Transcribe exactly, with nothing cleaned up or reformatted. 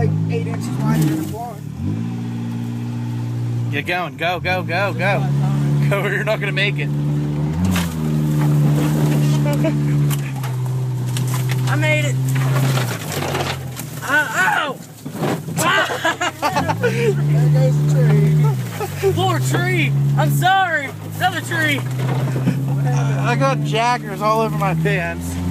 like eight inches wider than the blonde. Get going. Go, go, go, go. Go or you're not going to make it. I made it. Uh, ow! There goes the tree. Poor tree. I'm sorry. Another tree. I got jaggers all over my pants.